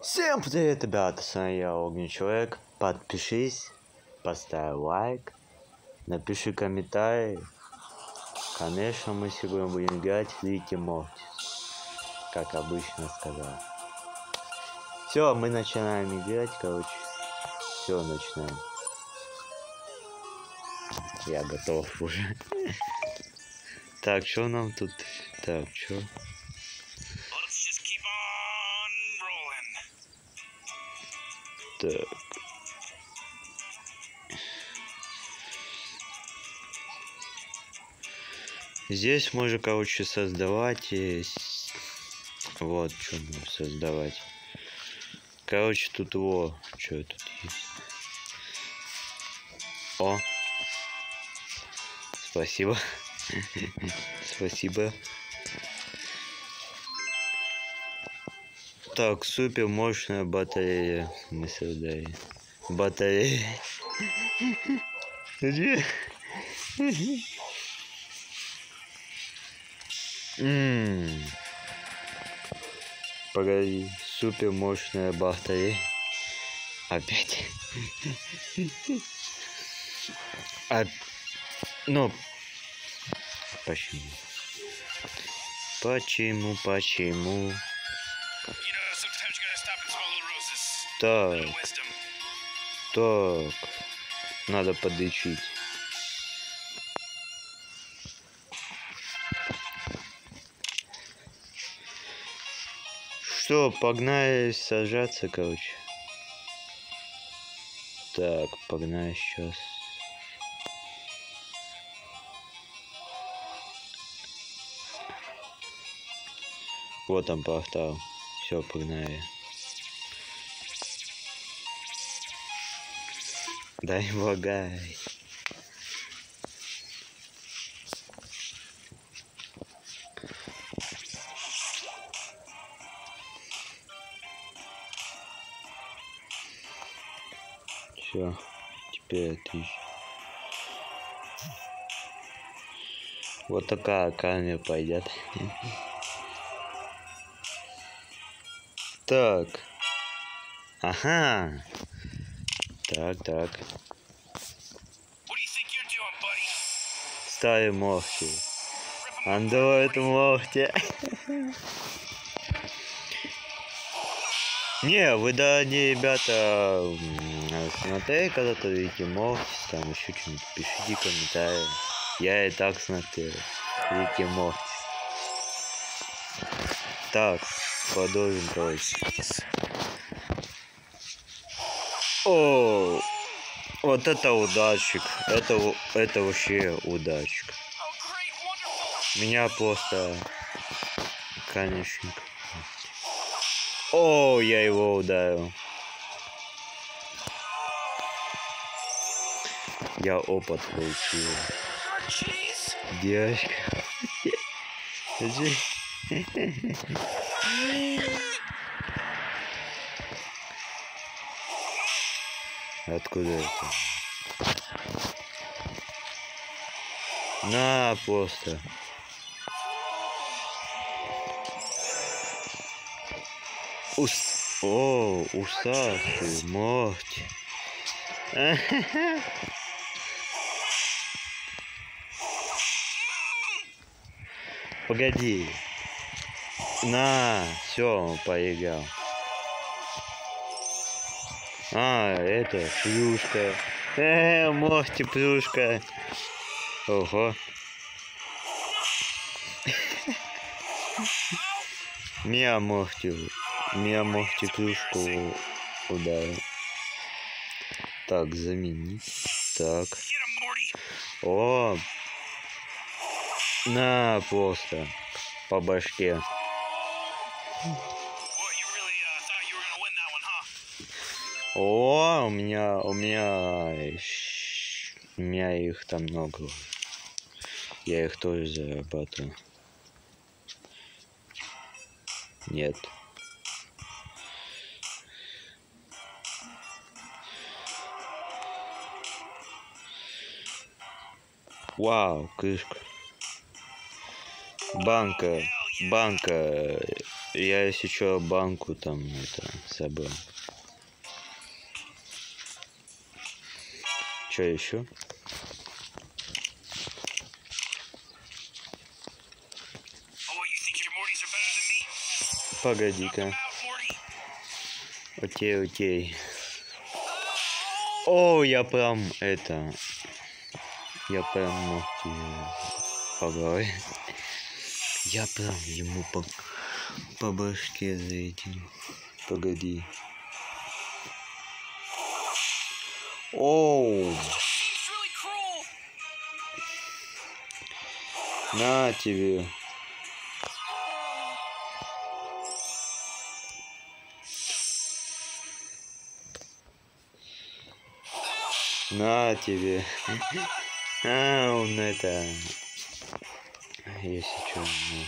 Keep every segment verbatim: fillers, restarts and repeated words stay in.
Всем привет, ребята, с вами я, Огненный Человек. Подпишись, поставь лайк, напиши комментарий. Конечно, мы сегодня будем играть в Рик и Морти, как обычно сказал. Все, мы начинаем играть, короче. Все, начинаем. Я готов уже. Так, что нам тут? Так, что? Так. Здесь можно, короче, создавать и... Вот, что можно создавать. Короче, тут во, что тут есть. О! Спасибо. Спасибо. Так, супер мощная батарея. Мы создали. Батарея. Где? Ммм. Погоди. Супер мощная батарея. Опять. А... Ну. Почему? Почему? Почему? Так. Так. Надо подлечить. Что, погнали сажаться, короче. Так, погнали сейчас. Вот он портал. Все, погнали. Дай влагай. Все, теперь отлично. Вот такая камера пойдет. Так. Ага. Так, так. Старый Морти. Андроид Морти. Не, вы да не, ребята, смотрели когда-то Рик и Морти, там еще что-нибудь, пишите комментарии. Я и так смотрел Рик и Морти. Так, продолжим, короче. О, вот это удачик, это, это вообще удачик. Меня просто, конечно. О, я его ударил. Я опыт получил. Девочка. Откуда это? На, просто. Ус... О, усатый, Морти. Погоди. На, все, поиграл. А, это плюшка. Э, Морти, плюшка. Ого. Мия Морти. Мия Морти плюшку ударил. Так, заменить. Так. О. На, просто. По башке. О, у меня, у меня, у меня их там много. Я их тоже зарабатываю. Нет. Вау, крышка. Банка, банка я если что, банку там это собрал. Что еще? Погоди-ка. Окей, окей. О, я прям это... Я прям ногти по голове. Я прям ему по, по башке за этим. Погоди. Оу. На тебе. На тебе. А, он это... Если что, ну...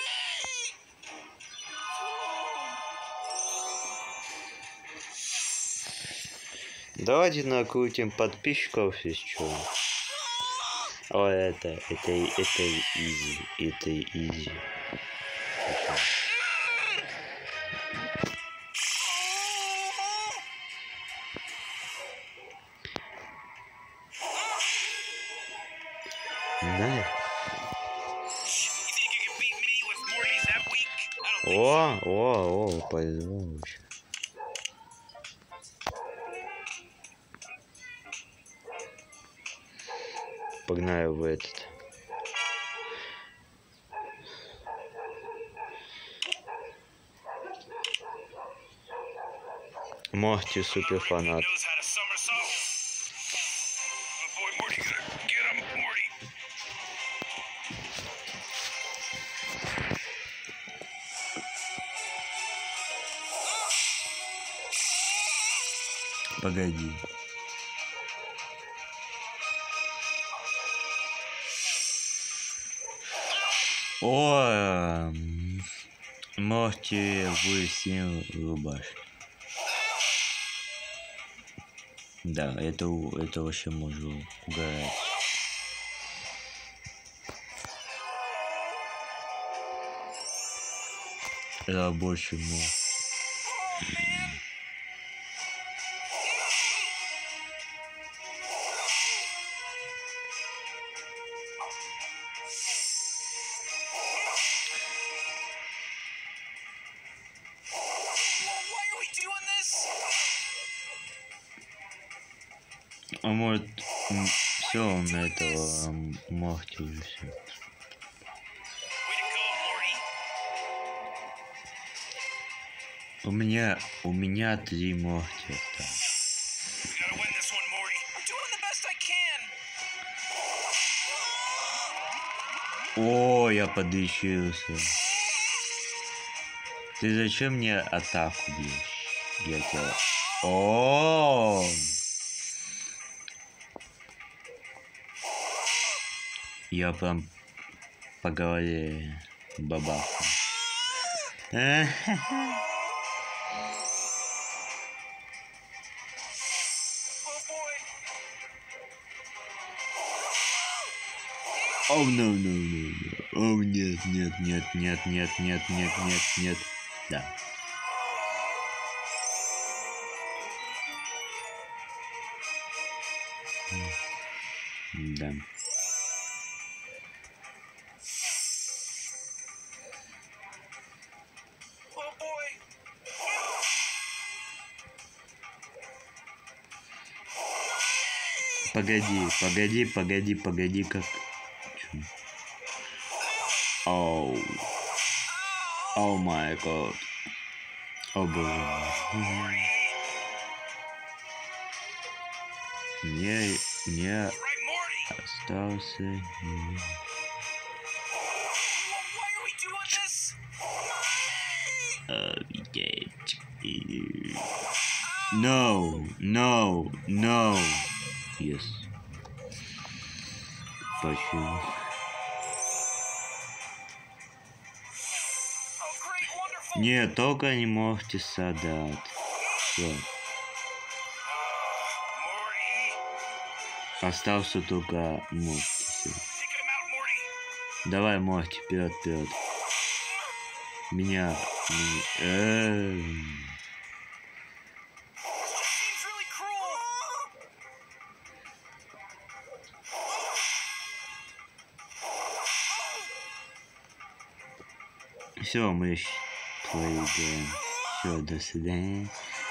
Давайте накрутим подписчиков, если что. О, это, это, это изи, это изи. Да. О, о, о, пойду. Погнали в этот. Морти супер фанат. Погоди. О, Морти высил рубашки. Да, это, это вообще можно угорать. Рабочий мод. А может, все он этого Морти уже все. У меня, у меня три Морти осталось. О, я подлечился. Ты зачем мне атаку бьешь? Я тебя... О, я прям по голове бабаху. О, no, no, no, no. О, нет, нет, нет, нет, нет, нет, нет, нет, нет. Да. Да. Погоди, погоди, погоди, погоди, как... Оу. О май гад. О боже. Не, не остался. No, no, no. Yes. Почему? Нет, только не можете садать. Все. Остался только Морти. Давай, Морти, вперед, вперед. Меня Все, мы проиграем. Все, до свидания.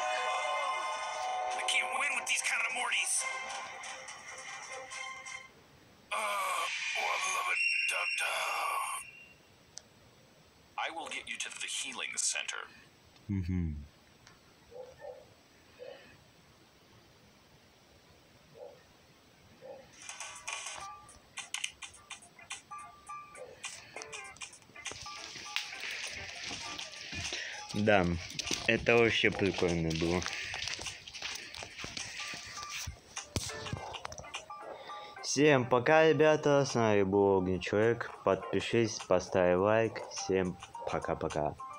I will get you to the healing center. Угу. Да, это вообще прикольно было. Всем пока, ребята, с нами был Огненный Человек. Подпишись, поставь лайк. Всем пока-пока.